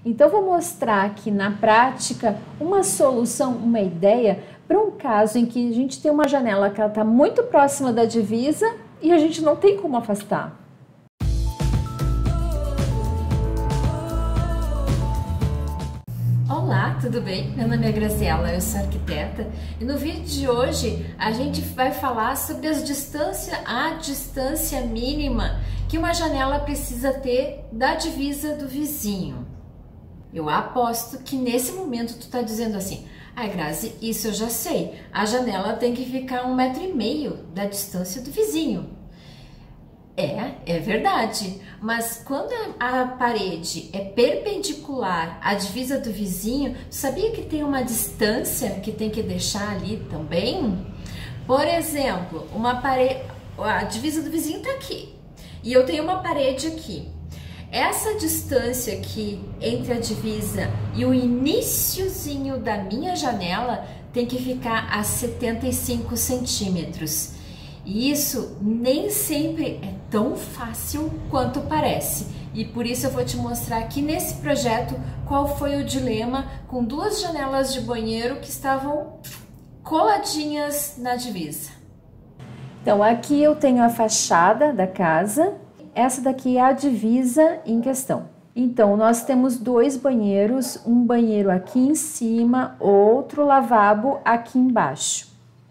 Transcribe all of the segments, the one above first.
Então, vou mostrar aqui na prática uma solução, uma ideia para um caso em que a gente tem uma janela que ela está muito próxima da divisa e a gente não tem como afastar. Olá, tudo bem? Meu nome é Graziela, eu sou arquiteta e no vídeo de hoje a gente vai falar sobre a distância mínima que uma janela precisa ter da divisa do vizinho. Eu aposto que nesse momento tu tá dizendo assim: ai, Grazi, isso eu já sei, a janela tem que ficar 1,5 m da distância do vizinho. É verdade, mas quando a parede é perpendicular à divisa do vizinho, sabia que tem uma distância que tem que deixar ali também? Por exemplo, a divisa do vizinho tá aqui e eu tenho uma parede aqui. Essa distância aqui entre a divisa e o iniciozinho da minha janela tem que ficar a 75 centímetros. E isso nem sempre é tão fácil quanto parece. E por isso eu vou te mostrar aqui nesse projeto qual foi o dilema com duas janelas de banheiro que estavam coladinhas na divisa. Então, aqui eu tenho a fachada da casa. Essa daqui é a divisa em questão. Então, nós temos dois banheiros, um banheiro aqui em cima, outro lavabo aqui embaixo.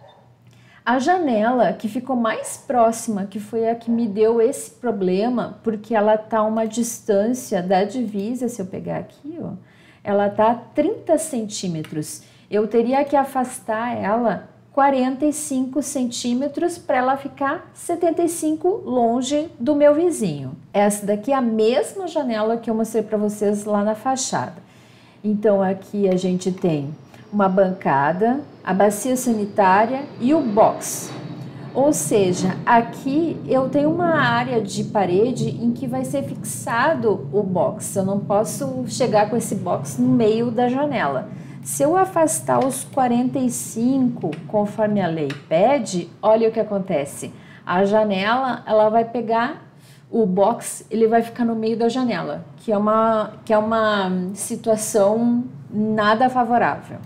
A janela que ficou mais próxima, que foi a que me deu esse problema, porque ela tá uma distância da divisa, se eu pegar aqui, ó, ela tá a 30 centímetros. Eu teria que afastar ela 45 centímetros para ela ficar 75 longe do meu vizinho. Essa daqui é a mesma janela que eu mostrei para vocês lá na fachada. Então aqui a gente tem uma bancada, a bacia sanitária e o box. Ou seja, aqui eu tenho uma área de parede em que vai ser fixado o box. Eu não posso chegar com esse box no meio da janela. Se eu afastar os 45, conforme a lei pede, olha o que acontece. A janela, ela vai pegar o box, ele vai ficar no meio da janela, que é uma situação nada favorável.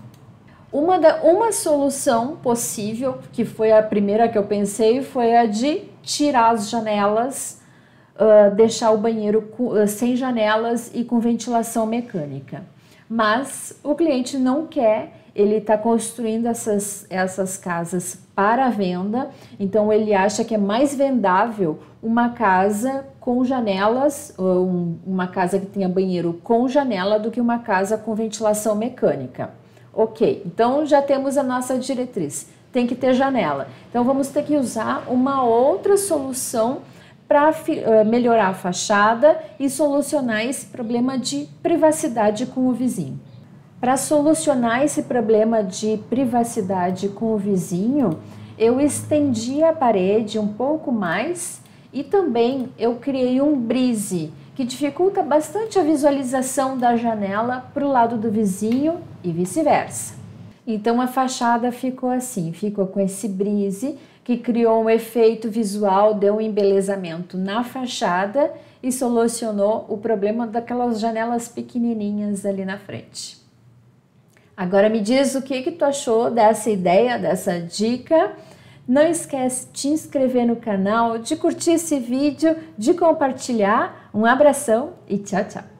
Uma solução possível, que foi a primeira que eu pensei, foi a de tirar as janelas, deixar o banheiro sem janelas e com ventilação mecânica. Mas o cliente não quer, ele está construindo essas casas para venda, então ele acha que é mais vendável uma casa com janelas, uma casa que tenha banheiro com janela do que uma casa com ventilação mecânica. Ok, então já temos a nossa diretriz, tem que ter janela. Então vamos ter que usar uma outra solução para melhorar a fachada e solucionar esse problema de privacidade com o vizinho. Para solucionar esse problema de privacidade com o vizinho, eu estendi a parede um pouco mais e também eu criei um brise que dificulta bastante a visualização da janela para o lado do vizinho e vice-versa. Então a fachada ficou assim, ficou com esse brise que criou um efeito visual, deu um embelezamento na fachada e solucionou o problema daquelas janelas pequenininhas ali na frente. Agora me diz o que tu achou dessa ideia, dessa dica. Não esquece de te inscrever no canal, de curtir esse vídeo, de compartilhar. Um abração e tchau, tchau!